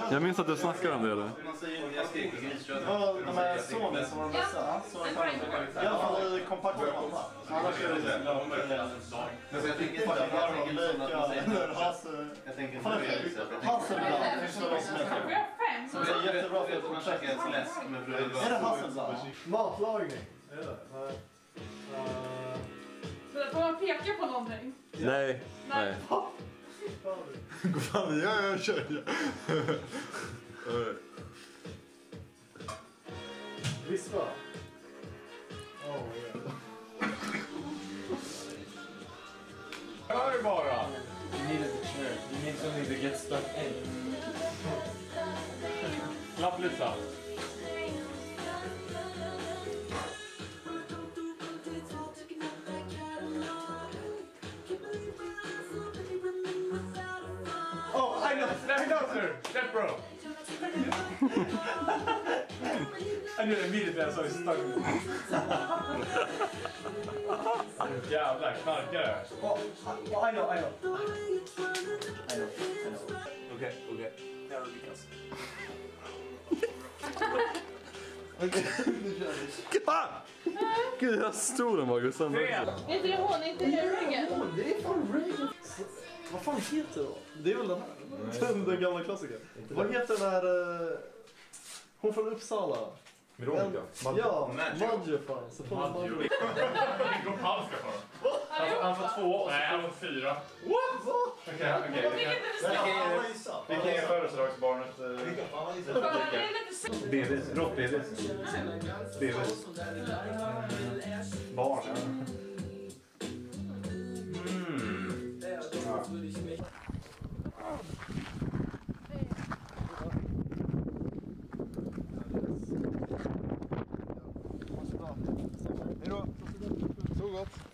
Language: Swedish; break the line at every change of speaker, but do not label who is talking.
Jag minns att du snackade om det eller?
Ja, de här Sony som var de bästa. I alla fall i kompaktformat. Annars är det liksom
Men jag tänker inte
Hasselblad. Som är jättebra för projekt. Är det Hasselblad? Matlagning. Är det?
Så får man peka på någonting?
Nej.
Gå fan, jag kör.
Visst va?
Hör bara!
You need a chair. You need something to get stuck in.
Klapp lite.
Oh, I know, sir. Step bro. I knew immediately I saw his tongue. Jävlar, knarkare.
Oh, I know.
Okej.
Jag vill lyckas.
Gud, jag stod den var Gustav.
Är inte det hon? Inte det Reagan?
Det är fan Reagan. Vad fan heter det då? Det är väl den här? Den gamla klassikern. Vad heter den här... Hon från Uppsala.
Veronica.
Ja, Madjo fan. Så får man Madjo.
Vi går palska för honom. Han får 2 och nej, han får 4.
What?
Okej. Vi kan ge födelsedagsbarnet... Bebis. Råttbebis. Bebis. Barn.
Hejdå. Så gott.